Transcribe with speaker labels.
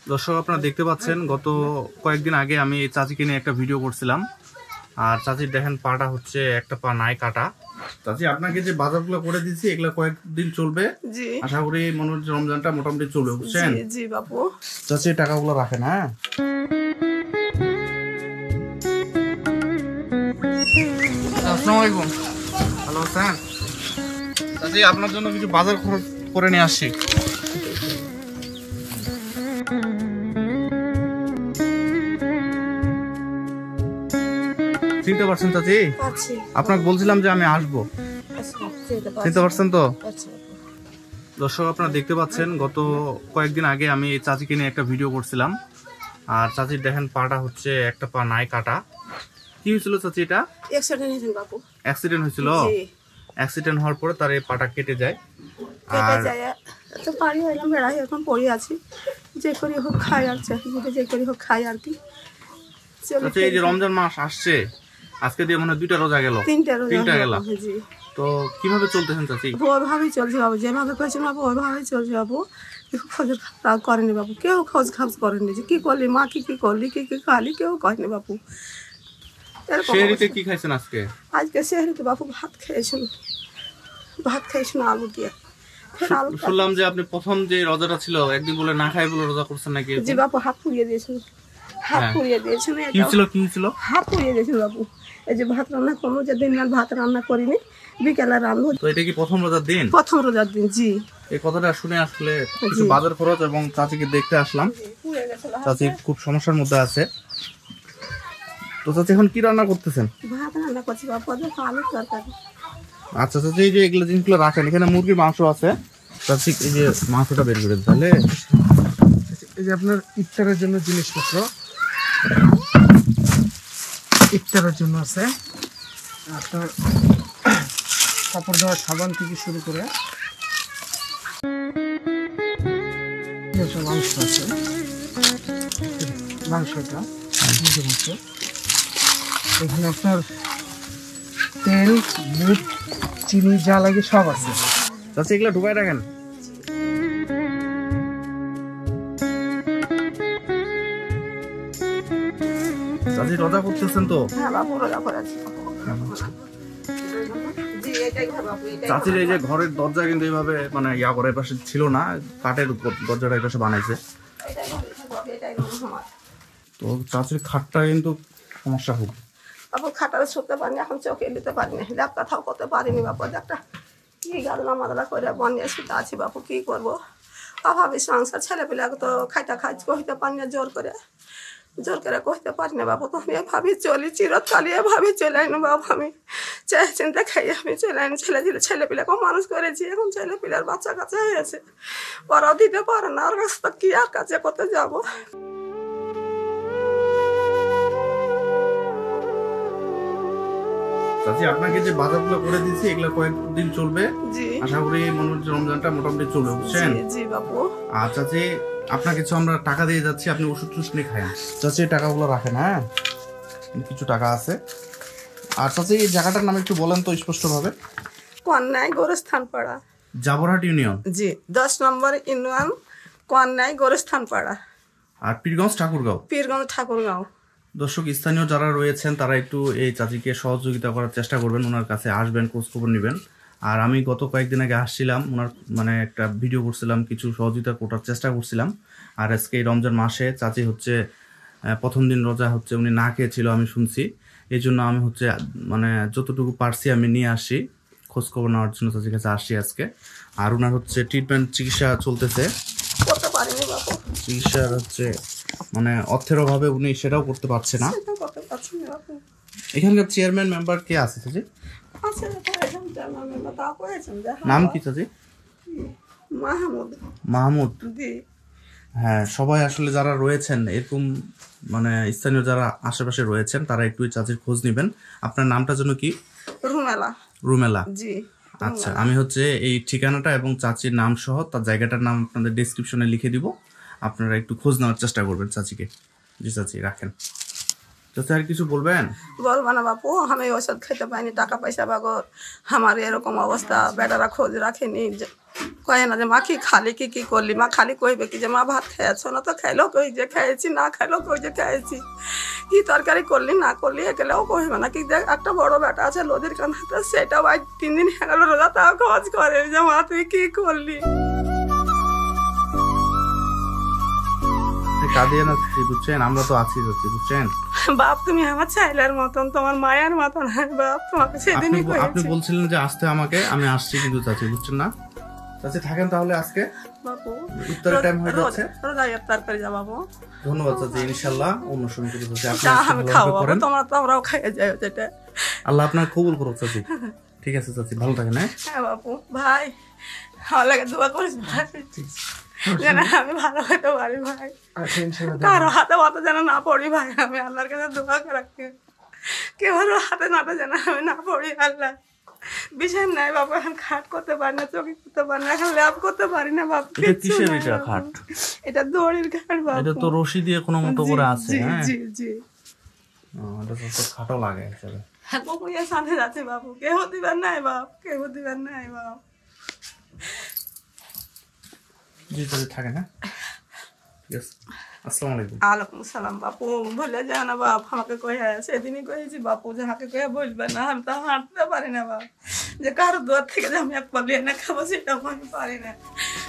Speaker 1: দর্শক আপনারা দেখতে পাচ্ছেন গত কয়েকদিন আগে আমি চাচিকে নিয়ে একটা ভিডিও করছিলাম আর চাচির দেখেন পাটা হচ্ছে একটা পা নাই কাটা। চাচি আপনাকে যে বাজারগুলো করে দিয়েছি এগুলো কয়েকদিন চলবে, আশা করি মনে হচ্ছে রমজানটা মোটামুটি চলবে, বুঝছেন?
Speaker 2: জি বাবু।
Speaker 1: চাচি টাকাগুলো রাখেন। হ্যাঁ আসসালামু আলাইকুম, ভালো আছেন? চাচি আপনার জন্য কিছু বাজার খরচ করে নিয়ে আসছি। চিনতে পারছেন চাচি? আপনাকে বলছিলাম যে আমি আসবো, চিনতে পারছেন তো? দর্শক আপনারা দেখতে পাচ্ছেন গত কয়েকদিন আগে আমি চাচিকে নিয়ে একটা ভিডিও করছিলাম আর চাচির দেখেন পাটা হচ্ছে একটা পা নাই কাটা। কি হয়েছিল চাচি? এটা অ্যাক্সিডেন্ট হয়েছিল। অ্যাক্সিডেন্ট হওয়ার পরে তার এই পাটা কেটে যায়। আর
Speaker 2: এখন পড়ে আছি, যে করি হোক খাই আর যে করি হোক খাই আর কি।
Speaker 1: এই যে রমজান মাস আসছে, আজকে দিয়ে মনে হয় 2টা রোজা গেল, 3টা গেল, তো কিভাবে চলতেছেন চাচি?
Speaker 2: ওইভাবেই চলছে বাবু, যেভাবে পেয়েছেন বাবু ওইভাবেই চলছে বাবু। খোঁজ করেনি বাবু, কেউ খোঁজ খাজ করেনি যে কি করলি মা, কি কি করলি, কি কি খালি, কেউ করেনি বাবু।
Speaker 1: সেহরিতে কি খাইছেন আজকে?
Speaker 2: আজকে সেহরিতে বাবু ভাত খেয়েছিল আলু দিয়ে।
Speaker 1: শুনলাম যে আপনি প্রথম যে রোজাটা ছিল একদিন বলে না খাই বলে রোজা করছেন নাকি?
Speaker 2: জি বাবু, হাত পুড়িয়ে দিয়েছিল, হাত পুড়িয়ে দিয়েছিল।
Speaker 1: কি ছিল?
Speaker 2: হাত পুড়িয়ে দিয়েছিল বাবু। এই যে ভাত রান্না করবো, যে দিন ভাত রান্না করিনি, বিকেলে রান্না।
Speaker 1: তো এটা কি প্রথম রোজার দিন?
Speaker 2: প্রথম রোজার দিন, জি।
Speaker 1: এই কথাটা শুনে আসলে কিছু বাজার খরচ এবং চাচিকে দেখতে আসলাম। চাচি খুব সমস্যার মধ্যে আছে। তো চাচি এখন কি রান্না করতেছেন?
Speaker 2: ভাত রান্না করছি বাবু, আলুর তরকারি।
Speaker 1: আচ্ছা চাচি, এই যে এগুলো জিনিসগুলো রাখেন, এখানে মুরগির মাংস আছে। চাচি এই যে মাংসটা বের করে তাহলে
Speaker 3: এই যে আপনার ইফতারের জন্য জিনিসপত্র, ইফতারের জন্য আছে আপনার কাপড় ধোয়ার সাবান থেকে শুরু করে মাংস আছে, মাংসটা মুরগির মাংস। এখানে আপনার তেল, বুট, চিনি যা লাগে সব আছে।
Speaker 1: চাচি এগুলো ঢুকাই রাখেন। চাচি রোজা করতেছেন তো?
Speaker 2: হ্যাঁ বাবু, রোজা করেছি।
Speaker 1: চাচির এই যে ঘরের দরজা কিন্তু এইভাবে মানে করে পাশে ছিল না, কাঠের দরজাটা এই পাশে বানাইছে। তো চাচির খাটটা কিন্তু সমস্যা খুব
Speaker 2: বাবু, খাটারে শুতে পারিনি, এখন চোখে দিতে পারিনি, ল্যাপ কথাও করতে পারিনি বাবু। একটা কি গাদলা মাদলা করে বনিয়ে শুতে আছি বাবু, কি করবো? অভাবে সংসার, ছেলে পেলে তো খাইতে কহিতে পারি না, জোর করে কহিতে পারি না বাবু। তো আমি এভাবেই চলি, চিরকালই এভাবেই চলে আইনি বাবু। আমি চিন্তা খাই আমি চলে আইনি। ছেলে পেলেকেও মানুষ করেছি, এখন ছেলে পেলের বাচ্চা কাচ্চা হয়েছে, ওরাও দিতে পারে না, ওর কাছে কি আর কাছে করতে যাবো?
Speaker 1: চাচি আপনাকে যে বাজারগুলো করে দিয়েছি এগুলো কয়েকদিন চলবে, আশা করি মনে হচ্ছে রমজানটা মোটামুটি চলবে, বুঝছেন?
Speaker 2: জি বাবু।
Speaker 1: আর চাচি আপনার কিছু আমরা টাকা দিয়ে যাচ্ছি, আপনি ওষুধ টুষুধ নিয়ে খান। চাচি টাকাগুলো রাখেন। হ্যাঁ কিছু টাকা আছে। আর চাচি এই জায়গাটার নাম একটু বলেন তো স্পষ্ট ভাবে।
Speaker 2: কন্যাই গোরস্থান পাড়া,
Speaker 1: জাবরহাট ইউনিয়ন।
Speaker 2: জি, 10 নম্বর ইউনিয়ন, কন্যাই গোরস্থান পাড়া।
Speaker 1: আর পীরগঞ্জ
Speaker 2: ঠাকুরগাঁও।
Speaker 1: দর্শক স্থানীয় যারা রয়েছেন তারা একটু এই চাচিকে সহযোগিতা করার চেষ্টা করবেন, ওনার কাছে আসবেন, খোঁজ খবর নেবেন। আর আমি গত কয়েকদিন আগে আসছিলাম, ওনার মানে একটা ভিডিও করছিলাম, কিছু সহযোগিতা করার চেষ্টা করছিলাম। আর আজকে এই রমজান মাসে চাচি হচ্ছে প্রথম দিন রোজা হচ্ছে উনি না খেয়েছিল আমি শুনছি, এই জন্য আমি হচ্ছে মানে যতটুকু পারছি আমি নিয়ে আসি, খোঁজ খবর নেওয়ার জন্য চাচির কাছে আসছি আজকে। আর ওনার হচ্ছে ট্রিটমেন্ট, চিকিৎসা চলতেছে, চিকিৎসার হচ্ছে মানে অর্থের অভাবে উনি সেটাও করতে পারছে না। এখানকার চেয়ারম্যান মেম্বার কে আছে চাচি? নাম কি চাচি? মাহমুদ। হ্যাঁ সবাই আসলে যারা রয়েছেন এরকম মানে স্থানীয় যারা আশেপাশে রয়েছেন তারা একটু চাচির খোঁজ নেবেন। আপনার নামটা যেন কি? রুমেলা।
Speaker 2: জি
Speaker 1: আচ্ছা, আমি হচ্ছে এই ঠিকানাটা এবং চাচির নাম সহ তার জায়গাটার নাম আপনাদের ডেসক্রিপশনে লিখে দিব, আপনারা একটু খোঁজ নেওয়ার চেষ্টা করবেন চাচিকে। জি চাচি রাখেন। চাচা আর কিছু বলবেন?
Speaker 2: বলবো না বাপু, আমি ওষুধ খেতে পাইনি, টাকা পয়সা বাগর আমার এরকম অবস্থা, বেটারা খোঁজ রাখেনি, কয়ে না যে মা কি খালি কি করলি, মা খালি কইবে কি যে মা ভাত খেয়েছো না, তো খাইলেও কই যে খেয়েছি, না খাইলেও কই যে খেয়েছি, কি তরকারি করলি না করলি একেলেও কইবে না। কি দেখ একটা বড় বেটা আছে লোদের কান্নাতে, সেটাও আজ 3 দিন হয়ে গেল রোজা, তাও খোঁজ করে যে মা তুই কি করলি।
Speaker 1: কাঁদিয়ে না চাচি, বুঝছেন, আমরা তো আছি চাচি, বুঝছেন।
Speaker 2: বাপ তুমি আমার ছেলের মতন, তোমার মায়ের মতন, হ্যাঁ বাপ তোমাকে সেদিনই
Speaker 1: আপনি বলছিলেন যে আসতে আমাকে, আমি আসছি কিন্তু চাচি, বুঝছেন না। চাচি থাকেন তাহলে আজকে,
Speaker 2: বাপু
Speaker 1: ইফতারের টাইম হয়ে যাচ্ছে।
Speaker 2: রোজা ইফতার করে যা বাবু।
Speaker 1: ধন্যবাদ চাচি, ইনশাআল্লাহ অন্য সময় কিছু চাচি আপনি
Speaker 2: চা
Speaker 1: আজকে
Speaker 2: আমি
Speaker 1: ভালোভাবে
Speaker 2: খাবো বাবু,
Speaker 1: করেন।
Speaker 2: তোমরা তো আমরাও খাইয়ে যাই যেটা।
Speaker 1: আল্লাহ আপনার কবুল করুক চাচি। ঠিক আছে চাচি, ভালো থাকেন। হ্যাঁ
Speaker 2: হ্যাঁ বাপু ভাই, আমার লাগে দোয়া করিস ভাই, যেন আমি ভালো হতে পারি ভাই,
Speaker 3: আচ্ছা ইনশাআল্লাহ
Speaker 2: কারো হাতে মাথা যেন না পড়ি ভাই, আমি আল্লাহর কাছে দোয়া করে রাখি, কেউ হাতে নাতে যেন আমি না পড়ি। আল্লাহ বিশাল নাই বাবু, এখন খাট করতে পারি না, চৌকি করতে পারি না, এখন ল্যাব করতে পারি না বাবু।
Speaker 1: এটা কিসের এটা খাট?
Speaker 2: এটা দড়ির খাট বাবু।
Speaker 1: এটা তো রশি দিয়ে কোনো মতো করে আছে।
Speaker 2: জি
Speaker 1: হ্যাঁ
Speaker 2: জি জি।
Speaker 1: এটা তো খাটো লাগে আসলে।
Speaker 2: হ্যাঁ বাবু, ইয়ে সাথে যাচ্ছে বাবু, কেউ দিবেন নাই বাপ, কেউ দিবেন নাই বাপ।
Speaker 1: জি চাচি থাকেন। হ্যাঁ ঠিক আছে, আসসালামু আলাইকুম।
Speaker 2: আলাইকুম সালাম বাপু, ভুলে যাও না বাপ, আমাকে কয়ে সেদিনই কয়েছি বাপু যে আমাকে কয়ে বলবে না, আমি তো হাঁটতে পারি না বাপ, যে কারো দোয়ার থেকে যে আমি এক পালি এনে খাবো সেটাও আমি পারি না।